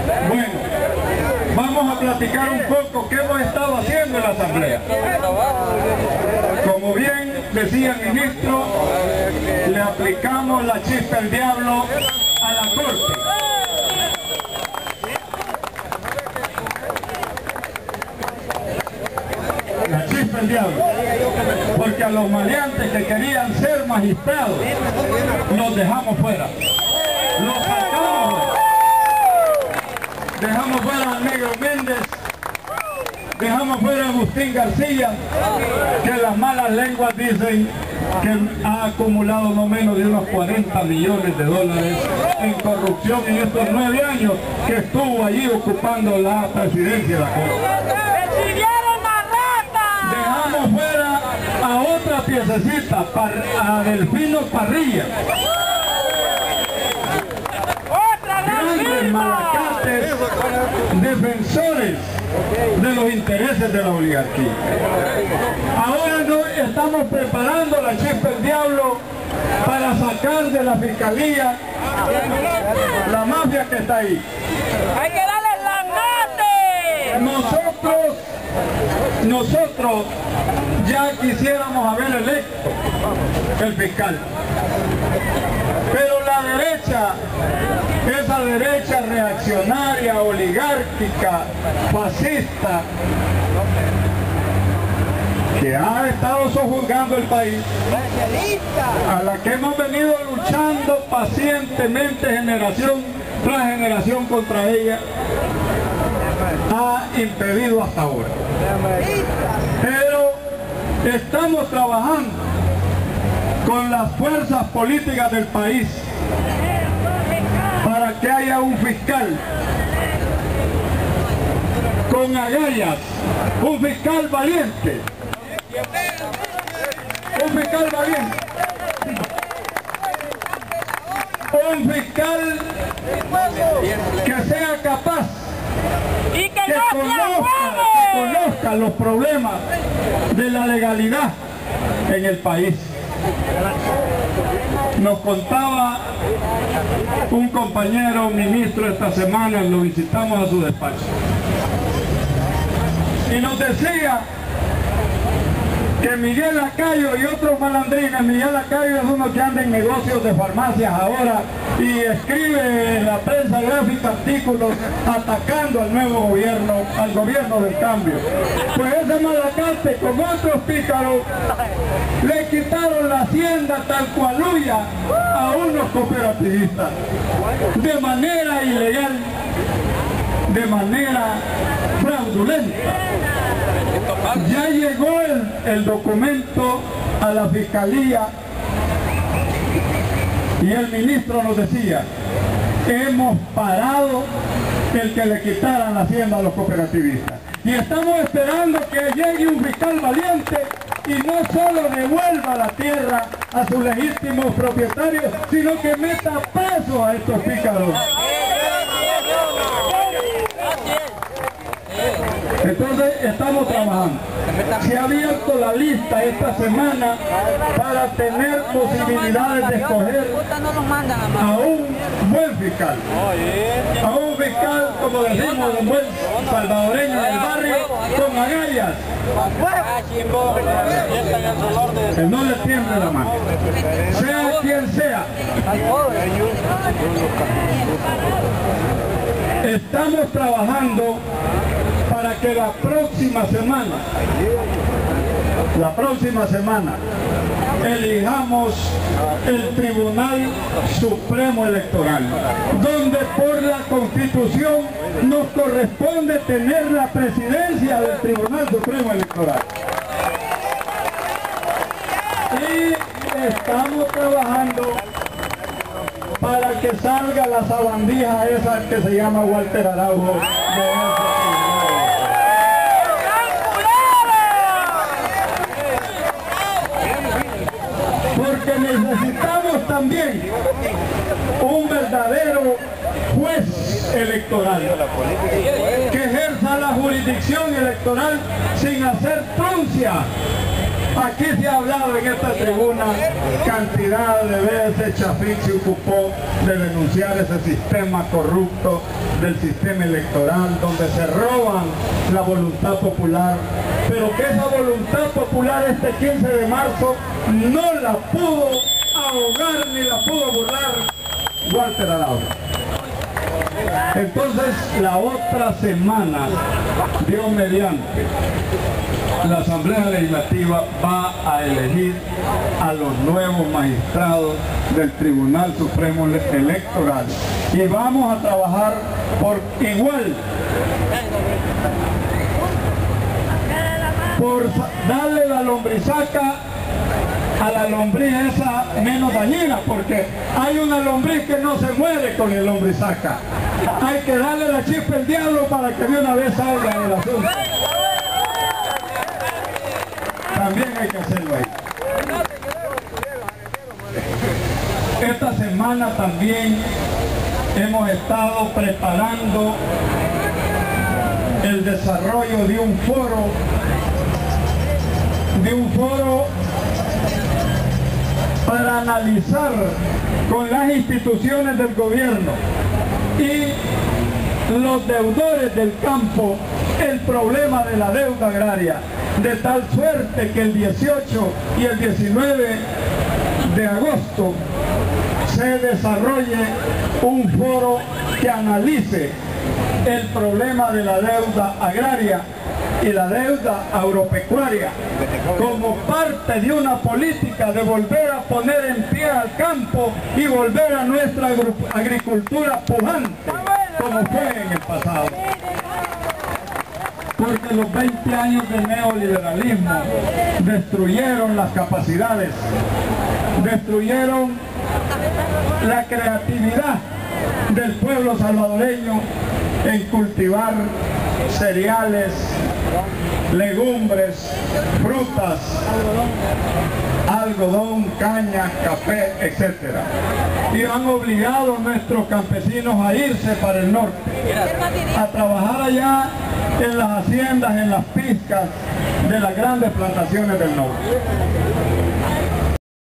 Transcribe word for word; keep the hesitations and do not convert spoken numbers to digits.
Bueno, vamos a platicar un poco qué hemos estado haciendo en la Asamblea. Como bien decía el ministro, le aplicamos la chispa del diablo a la Corte. La chispa del diablo. Porque a los maleantes que querían ser magistrados, los dejamos fuera. Los sacamos fuera. Dejamos fuera a Negro Méndez, dejamos fuera a Agustín García, que las malas lenguas dicen que ha acumulado no menos de unos cuarenta millones de dólares en corrupción en estos nueve años que estuvo allí ocupando la presidencia de la Corte. Dejamos fuera a otra piececita, a Delfino Parrilla. Grandes malacates, defensores de los intereses de la oligarquía. Ahora no estamos preparando la chispa del diablo para sacar de la fiscalía la mafia que está ahí. ¡Hay que darles la mate! Nosotros, nosotros ya quisiéramos haber electo el fiscal. Pero la derecha, esa derecha reaccionaria, oligárquica, fascista, que ha estado sojuzgando el país, a la que hemos venido luchando pacientemente generación tras generación contra ella, ha impedido hasta ahora. Pero estamos trabajando con las fuerzas políticas del país para que haya un fiscal con agallas, un fiscal valiente, un fiscal valiente, un fiscal que sea capaz, y que, que, no conozca, que conozca los problemas de la legalidad en el país. Nos contaba un compañero ministro esta semana, lo visitamos a su despacho, y nos decía que Miguel Lacayo y otros malandrines, Miguel Lacayo es uno que anda en negocios de farmacias ahora y escribe en la prensa gráfica artículos atacando al nuevo gobierno, al gobierno del cambio. Pues ese malacate con otros pícaros le quitaron la hacienda tal cual huya a unos cooperativistas de manera ilegal, de manera fraudulenta. Ya llegó el, el documento a la fiscalía y el ministro nos decía, hemos parado el que le quitaran la hacienda a los cooperativistas. Y estamos esperando que llegue un fiscal valiente y no solo devuelva la tierra a sus legítimos propietarios, sino que meta preso a estos pícaros. Entonces estamos trabajando. Se ha abierto la lista esta semana para tener posibilidades de escoger a un buen fiscal. A un fiscal, como decimos, un buen salvadoreño del barrio, con agallas. Que no le tiemble la mano. Sea quien sea. Estamos trabajando para que la próxima semana, la próxima semana, elijamos el Tribunal Supremo Electoral, donde por la Constitución nos corresponde tener la presidencia del Tribunal Supremo Electoral. Y estamos trabajando para que salga la sabandija esa que se llama Walter Araujo de ese porque necesitamos también un verdadero juez electoral que ejerza la jurisdicción electoral sin hacer truncia Aquí se ha hablado en esta tribuna cantidad de veces. Chafik se ocupó de denunciar ese sistema corrupto del sistema electoral, donde se roban la voluntad popular, pero que esa voluntad popular este quince de marzo no la pudo ahogar ni la pudo burlar Walter Arauz. Entonces la otra semana, Dios mediante, la Asamblea Legislativa va a elegir a los nuevos magistrados del Tribunal Supremo Electoral y vamos a trabajar por igual, por darle la lombrizaca a la lombriz esa menos dañina, porque hay una lombriz que no se muere con el lombrizaca. Hay que darle la chispa al diablo para que de una vez salga el asunto. También hay que hacerlo ahí. Esta semana también hemos estado preparando el desarrollo de un foro, de un foro para analizar con las instituciones del gobierno y los deudores del campo el problema de la deuda agraria, de tal suerte que el dieciocho y el diecinueve de agosto se desarrolle un foro que analice el problema de la deuda agraria y la deuda agropecuaria como parte de una política de volver a poner en pie al campo y volver a nuestra agricultura pujante como fue en el pasado. Porque los veinte años del neoliberalismo destruyeron las capacidades, destruyeron la creatividad del pueblo salvadoreño en cultivar cereales, legumbres, frutas, algodón, caña, café, etcétera. Y han obligado a nuestros campesinos a irse para el norte, a trabajar allá en las haciendas, en las pizcas de las grandes plantaciones del norte.